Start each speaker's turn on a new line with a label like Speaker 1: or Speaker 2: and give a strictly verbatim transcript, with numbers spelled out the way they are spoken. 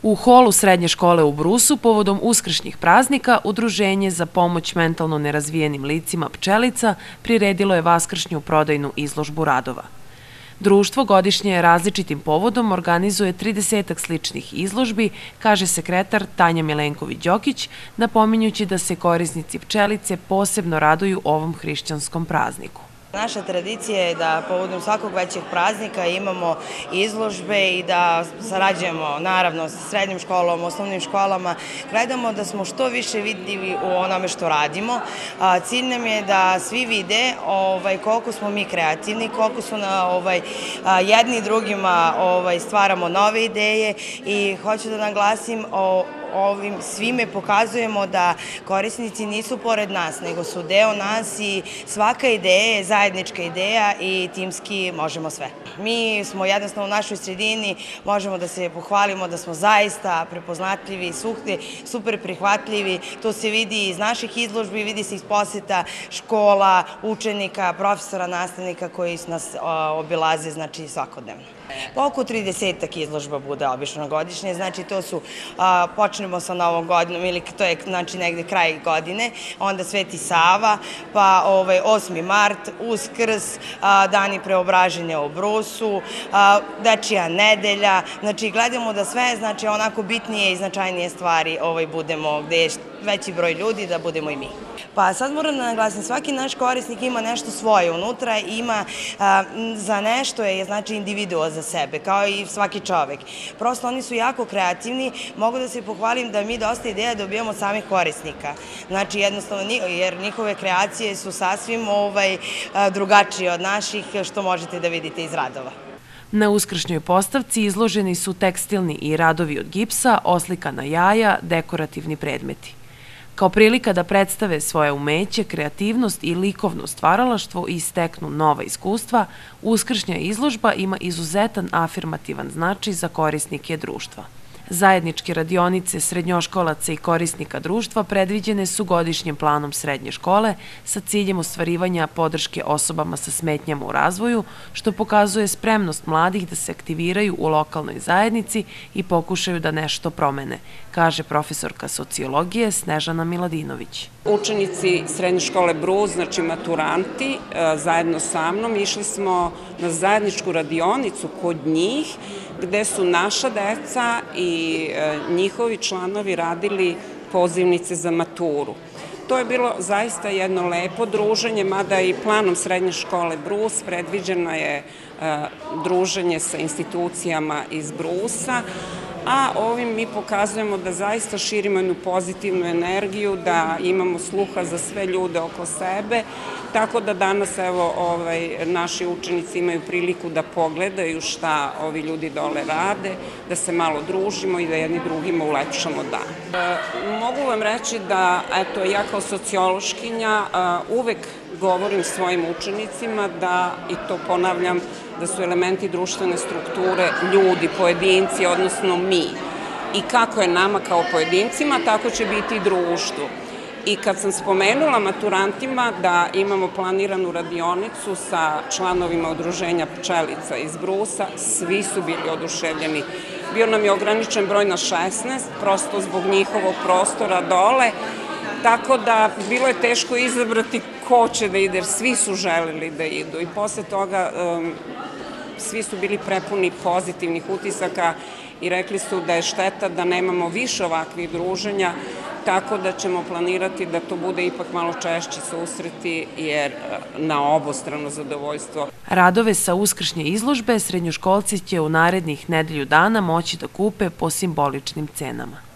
Speaker 1: U holu srednje škole u Brusu povodom uskršnjih praznika Udruženje za pomoć mentalno nerazvijenim licima Pčelica priredilo je vaskršnju prodajnu izložbu radova. Društvo godišnje različitim povodom organizuje tridesetak sličnih izložbi, kaže sekretar Tanja Milenković-Đokić, napominjući da se korisnici Pčelice posebno raduju ovom hrišćanskom prazniku.
Speaker 2: Naša tradicija je da povodom svakog većeg praznika imamo izložbe i da sarađujemo naravno sa srednjim školom, osnovnim školama. Gledamo da smo što više vidljivi u onome što radimo. Cilj nam je da svi vide koliko smo mi kreativni, koliko su jedni i drugima stvaramo nove ideje i hoću da naglasim ovim svime pokazujemo da korisnici nisu pored nas, nego su deo nas i svaka ideja je zajednička ideja i timski možemo sve. Mi smo jednostavno u našoj sredini, možemo da se pohvalimo da smo zaista prepoznatljivi, super prihvatljivi. To se vidi iz naših izložbi, vidi se iz poseta škola, učenika, profesora, nastavnika koji nas obilaze znači svakodnevno. Pa oko tridesetak izložba bude obično godišnje, znači to su, počnemo sa Novom godinom ili to je znači negde kraj godine, onda Sveti Sava, pa osmi mart, Uskrs, dani preobraženja u Brusu, Dečija nedelja, znači gledamo da sve znači onako bitnije i značajnije stvari budemo gde je veći broj ljudi da budemo i mi. Pa sad moram da naglasim, svaki naš korisnik ima nešto svoje unutra, ima za nešto je znači individua za sebe, kao i svaki čovek. Prosto oni su jako kreativni, mogu da se pohvalim da mi dosta ideja dobijamo od samih korisnika. Znači jednostavno, jer njihove kreacije su sasvim drugačije od naših, što možete da vidite iz radova.
Speaker 1: Na uskršnjoj postavci izloženi su tekstilni i radovi od gipsa, oslikana jaja, dekorativni predmeti. Kao prilika da predstave svoje umeće, kreativnost i likovno stvaralaštvo i steknu nova iskustva, uskršnja izložba ima izuzetan afirmativan značaj za korisnike društva. Zajedničke radionice srednjoškolaca i korisnika društva predviđene su godišnjim planom srednje škole sa ciljem ostvarivanja podrške osobama sa smetnjama u razvoju, što pokazuje spremnost mladih da se aktiviraju u lokalnoj zajednici i pokušaju da nešto promene, kaže profesorka sociologije Snežana Miladinović.
Speaker 3: Učenici srednje škole Brus, znači maturanti, zajedno sa mnom išli smo na zajedničku radionicu kod njih, gde su naša deca i njihovi članovi radili pozivnice za maturu. To je bilo zaista jedno lepo druženje, mada i planom srednje škole Brus predviđeno je druženje sa institucijama iz Brusa, a ovim mi pokazujemo da zaista širimo jednu pozitivnu energiju, da imamo sluha za sve ljude oko sebe, tako da danas evo naši učenici imaju priliku da pogledaju šta ovi ljudi dole rade, da se malo družimo i da jedni drugima ulepšamo dan. Mogu vam reći da, eto, ja kao sociološkinja uvek govorim svojim učenicima da, i to ponavljam, da su elementi društvene strukture ljudi, pojedinci, odnosno mi. I kako je nama kao pojedincima, tako će biti i društvu. I kad sam spomenula maturantima da imamo planiranu radionicu sa članovima Udruženja Pčelica iz Brusa, svi su bili oduševljeni. Bio nam je ograničen broj na šesnaest, prosto zbog njihovog prostora dole, tako da bilo je teško izabrati ko će da ide, jer svi su želeli da idu. I posle toga svi su bili prepuni pozitivnih utisaka i rekli su da je šteta da nemamo više ovakvih druženja, tako da ćemo planirati da to bude ipak malo češće susreti, jer na obostrano zadovoljstvo.
Speaker 1: Radove sa uskršnje izložbe srednjoškolci će u narednih nedelju dana moći da kupe po simboličnim cenama.